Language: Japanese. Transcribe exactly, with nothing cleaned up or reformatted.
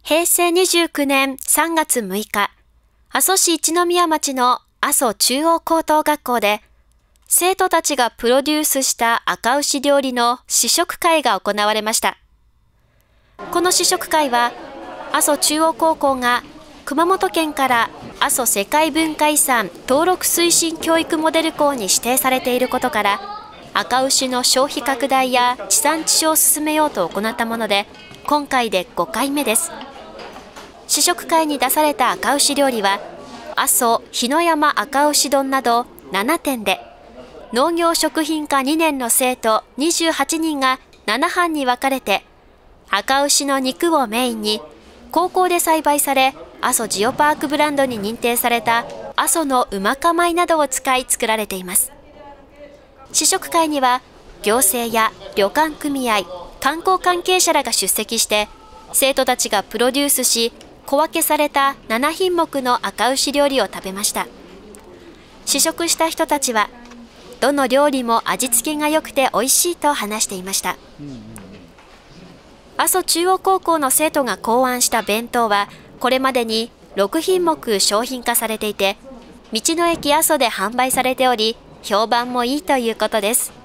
へいせいにじゅうきゅうねんさんがつむいか、阿蘇市一宮町の阿蘇中央高等学校で、生徒たちがプロデュースした赤牛料理の試食会が行われました。この試食会は、阿蘇中央高校が熊本県から阿蘇世界文化遺産登録推進教育モデル校に指定されていることから、赤牛の消費拡大や地産地消を進めようと行ったもので、今回でごかいめです。試食会に出された赤牛料理は、阿蘇日の山赤牛丼などななてんで、農業食品科にねんの生徒にじゅうはちにんがななはんに分かれて、赤牛の肉をメインに、高校で栽培され、阿蘇ジオパークブランドに認定された阿蘇のうまか米などを使い作られています。試食会には、行政や旅館組合、観光関係者らが出席して、生徒たちがプロデュースし、小分けされたななひんもくの赤牛料理を食べました。試食した人たちは、どの料理も味付けが良くて美味しいと話していました。阿蘇中央高校の生徒が考案した弁当は、これまでにろくひんもく商品化されていて、道の駅阿蘇で販売されており、評判もいいということです。